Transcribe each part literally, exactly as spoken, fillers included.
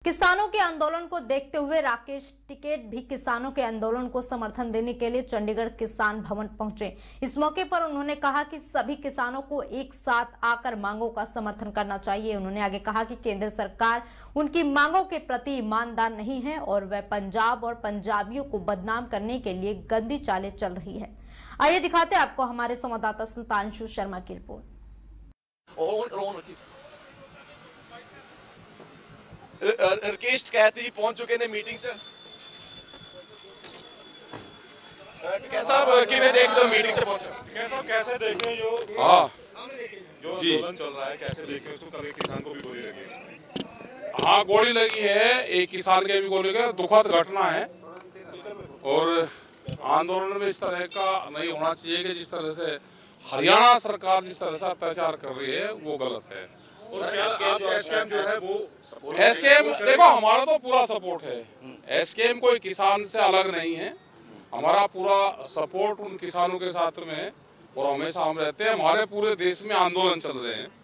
किसानों के आंदोलन को देखते हुए राकेश टिकैत भी किसानों के आंदोलन को समर्थन देने के लिए चंडीगढ़ किसान भवन पहुंचे। इस मौके पर उन्होंने कहा कि सभी किसानों को एक साथ आकर मांगों का समर्थन करना चाहिए। उन्होंने आगे कहा कि केंद्र सरकार उनकी मांगों के प्रति ईमानदार नहीं है और वह पंजाब और पंजाबियों को बदनाम करने के लिए गंदी चालें चल रही है। आइए दिखाते हैं आपको हमारे संवाददाता सुल्तानशु शर्मा की रिपोर्ट। राकेश टिकैत जी पहुंच चुके ने मीटिंग च कैसा किवें देख दो मीटिंग च पहुंचे कैसा कैसे देखें जो हां जो आंदोलन चल रहा है, कैसे देखें उसको? कभी किसान को भी गोली लगी है। हाँ, गोली लगी है, एक किसान के भी गोली लगी। दुखद घटना है और आंदोलन में इस तरह का नहीं होना चाहिए कि जिस तरह से हरियाणा सरकार जिस तरह से अत्याचार कर रही है वो गलत है। और क्या आप एसकेएम जो है वो एसकेएम देखो, हमारा तो पूरा सपोर्ट है। एसकेएम कोई किसान से अलग नहीं है, हमारा पूरा सपोर्ट उन किसानों के साथ में है और हमेशा हम रहते हैं। हमारे पूरे देश में आंदोलन चल रहे हैं।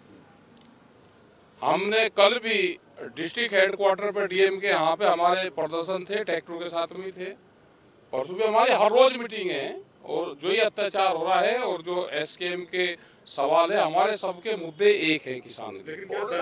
हमने कल भी डिस्ट्रिक्ट हेडक्वार्टर पे डीएम के यहाँ पे हमारे प्रदर्शन थे, ट्रैक्टरों के साथ में थे। परसों भी हमारी हर रोज मीटिंग है और जो ये अत्याचार हो रहा है और जो एसकेएम के सवाल है, हमारे सबके मुद्दे एक है किसान के।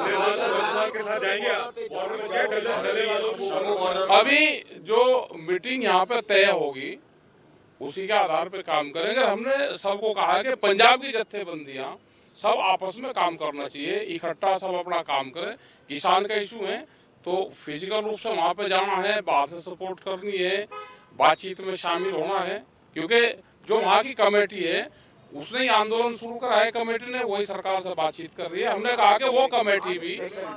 अभी जो मीटिंग यहाँ पे तय होगी उसी के आधार पे काम करेंगे। हमने सबको कहा है कि पंजाब की जत्थेबंदियां सब आपस में काम करना चाहिए, इकट्ठा सब अपना काम करें। किसान का इशू है तो फिजिकल रूप से वहाँ पे जाना है, बाहर से सपोर्ट करनी है, बातचीत में शामिल होना है, क्योंकि जो वहाँ की कमेटी है उसने ही आंदोलन शुरू करा है। कमेटी ने वही सरकार से बातचीत कर रही है। हमने कहा कि वो कमेटी भी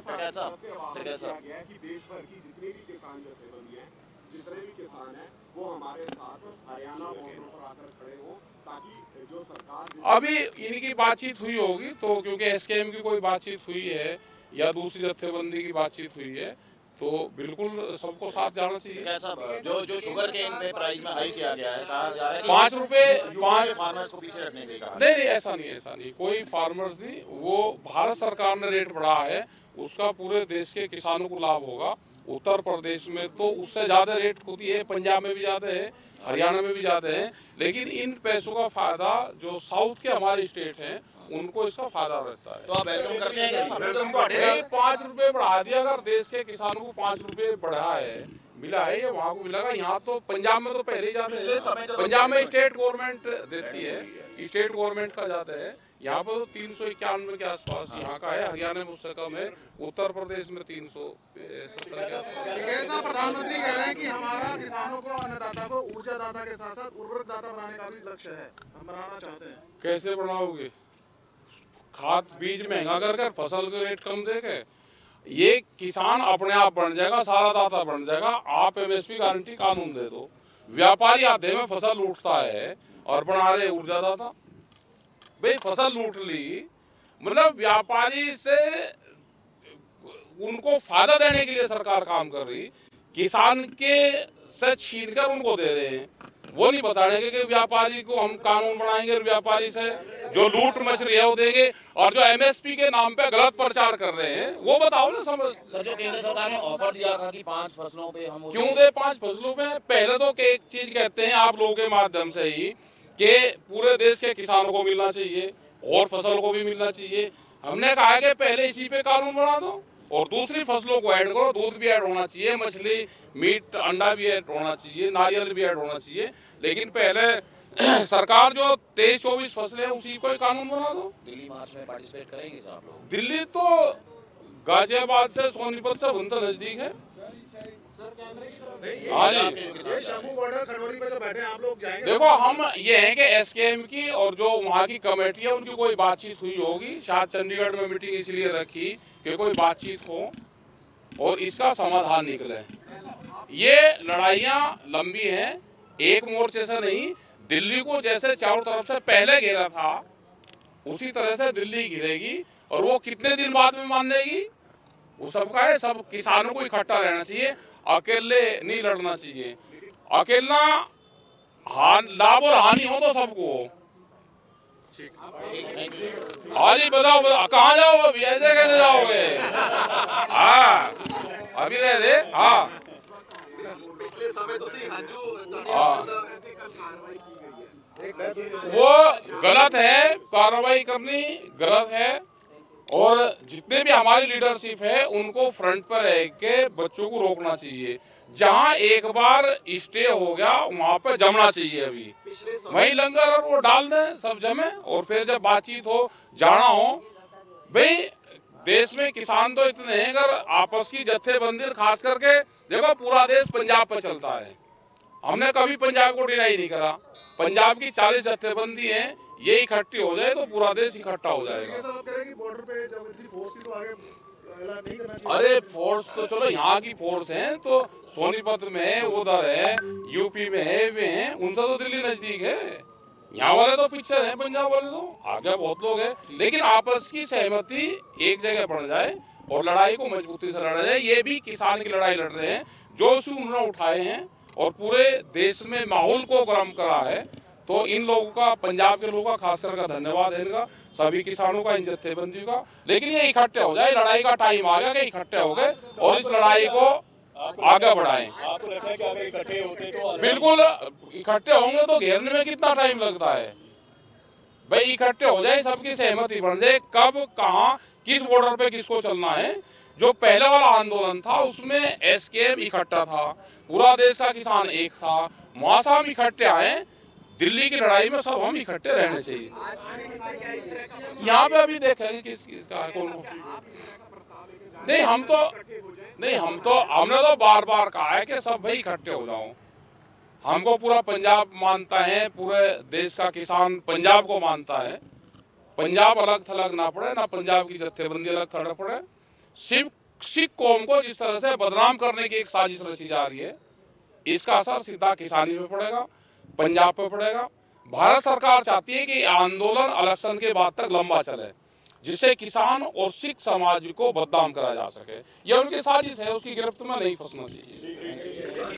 वो हमारे साथ हरियाणा बॉर्डर पर आकर खड़े हो, ताकि जो सरकार अभी इनकी बातचीत हुई होगी तो, क्योंकि एसकेएम की कोई बातचीत हुई है या दूसरी जत्थेबंदी की बातचीत हुई है तो बिल्कुल सबको साथ जाना चाहिए। जो जो शुगर के इन प्राइस में हाई किया गया है, कहा जा रहा है पाँच रुपए पाँच फार्मर्स को पीछे रखने के कहा। नहीं नहीं ऐसा नहीं ऐसा नहीं कोई फार्मर्स नहीं, वो भारत सरकार ने रेट बढ़ाया है, उसका पूरे देश के किसानों को लाभ होगा। उत्तर प्रदेश में तो उससे ज्यादा रेट होती है, पंजाब में भी ज्यादा है, हरियाणा में भी ज्यादा है, लेकिन इन पैसों का फायदा जो साउथ के हमारे स्टेट हैं उनको इसका फायदा रहता है। तो आप वेलकम करते हैं। पाँच रुपए बढ़ा दिया, अगर देश के किसानों को पाँच रुपए बढ़ा है मिला है, ये वहाँ को मिलेगा। यहाँ तो पंजाब में तो पहले ही जाते हैं, पंजाब में स्टेट गवर्नमेंट देती है, स्टेट गवर्नमेंट का जाता है। यहाँ पर तो तीन सौ इक्यानवे के आसपास यहाँ का है, हरियाणा में उससे कम है, उत्तर प्रदेश में तीन सौ सत्तर के आसपास। प्रधानमंत्री कह रहे हैं कि हमारा किसानों को, अन्नदाता को ऊर्जा दाता के साथ साथ उर्वरक दाता बनाने का भी लक्ष्य है, हम बनाना चाहते हैं। कैसे बनाओगे? खाद बीज महंगा कर कर फसल के रेट कम देके ये किसान अपने आप बन जाएगा, सारा दाता बन जाएगा। आप एमएसपी गारंटी कानून दे दो, व्यापारी आधे में फसल लूटता है और बना रहे ऊर्जा दाता। भाई फसल लूट ली, मतलब व्यापारी से उनको फायदा देने के लिए सरकार काम कर रही, किसान के से छीन कर उनको दे रहे हैं। वो नहीं बता रहे कि व्यापारी को हम कानून बनाएंगे और व्यापारी से जो लूट मच रही है वो देंगे, और जो एमएसपी के नाम पे गलत प्रचार कर रहे हैं वो बताओ ना। समझ सर, जो केंद्र सरकार ने ऑफर दिया था कि पांच फसलों पे हम क्यों दे पांच फसलों पे? पहले तो एक चीज कहते हैं आप लोगों के माध्यम से ही कि पूरे देश के किसानों को मिलना चाहिए और फसल को भी मिलना चाहिए। हमने कहा कि पहले इसी पे कानून बना दो और दूसरी फसलों को ऐड करो। दूध भी ऐड होना चाहिए, मछली, मीट, अंडा भी ऐड होना चाहिए, नारियल भी ऐड होना चाहिए। लेकिन पहले सरकार जो तेईस चौबीस फसलें उसी को कानून बना दो। दिल्ली मार्च में पार्टिसिपेट करेंगे सर आप लोग? दिल्ली तो गाजियाबाद से, सोनीपत से भुंतर नजदीक है। हाँ जी, शंभू बॉर्डर खनौरी पे जो बैठे हैं आप लोग जाएंगे? देखो, हम ये हैं कि एसकेएम की और जो वहाँ की कमेटी है उनकी कोई बातचीत हुई होगी। शायद चंडीगढ़ में मीटिंग इसलिए रखी कि कोई बातचीत हो और इसका समाधान निकले। ये लड़ाइयाँ लंबी हैं, एक मोर्चे से नहीं। दिल्ली को जैसे चारों तरफ से पहले घेरा था उसी तरह से दिल्ली घिरेगी, और वो कितने दिन बाद में मान लेगी वो सबका है। सब किसानों को इकट्ठा रहना चाहिए, अकेले नहीं लड़ना चाहिए। अकेला हान लाभ और हानि हो तो सबको। हाँ जी, बताओ, बताओ कहाँ जाओगे? ऐसे कैसे जाओगे? हाँ। अभी रह रहे हाँ पिछले समय तो सिंह हंजू हाँ वो गलत है, कार्रवाई करनी गलत है। और जितने भी हमारी लीडरशिप है उनको फ्रंट पर रह के बच्चों को रोकना चाहिए। जहां एक बार स्टे हो गया वहां पर जमना चाहिए। अभी वही लंगर और वो डाल दें, सब जमे, और फिर जब बातचीत हो जाना हो। भाई देश में किसान तो इतने हैं, अगर आपस की जत्थेबंदी खास करके देखो पूरा देश पंजाब पर चलता है। हमने कभी पंजाब को डिनाई नहीं करा। पंजाब की चालीस जत्थेबंदी है, ये इकट्ठी हो जाए तो पूरा देश इकट्ठा हो जाएगा। अरे फोर्स तो चलो यहाँ की फोर्स है, तो सोनीपत में है, उधर है, यूपी में है, वे हैं, उनसे तो दिल्ली नजदीक है। यहाँ वाले तो पीछे हैं, पंजाब वाले तो आगे बहुत लोग हैं। लेकिन आपस की सहमति एक जगह बन जाए और लड़ाई को मजबूती से लड़ा जाए। ये भी किसान की लड़ाई लड़ रहे हैं, जो इशू उन्होंने उठाए हैं और पूरे देश में माहौल को गर्म करा है। तो इन लोगों का, पंजाब के लोगों का खास करके धन्यवाद है इनका, सभी किसानों का, इन जत्थेबंदी का। लेकिन ये इकट्ठे हो जाए, लड़ाई का टाइम आ गया कि इकट्ठे हो गए और इस लड़ाई को आगे बढ़ाएं। आपको लगता है कि अगर इकट्ठे होते तो बिल्कुल इकट्ठे होंगे तो घेरने में कितना टाइम लगता है भाई। इकट्ठे हो जाए, सबकी सहमति बन जाए, कब कहाँ किस बॉर्डर पे किसको चलना है। जो पहले वाला आंदोलन था उसमें एसकेएम इकट्ठा था, पूरा देश का किसान एक था, वहां से हम इकट्ठे आए। दिल्ली की लड़ाई में सब हम इकट्ठे रहने चाहिए। यहाँ पे अभी देखेंगे किस किसका कौन। नहीं हम तो नहीं हम तो हमने तो बार बार कहा है कि सब भाई इकट्ठे हो जाओ। हमको पूरा पंजाब मानता है, पूरे देश का किसान पंजाब को मानता है। पंजाब अलग थलग ना पड़े, ना पंजाब की जत्थेबंदी अलग थलग पड़े। सिर्फ सिख कौम को जिस तरह से बदनाम करने की एक साजिश रची जा रही है, इसका असर सीधा किसानी पे पड़ेगा, पंजाब पे पड़ेगा। भारत सरकार चाहती है कि आंदोलन इलेक्शन के बाद तक लंबा चले, जिससे किसान और सिख समाज को बदनाम करा जा सके। यह उनकी साजिश है, उसकी गिरफ्त में नहीं फंसना चाहिए।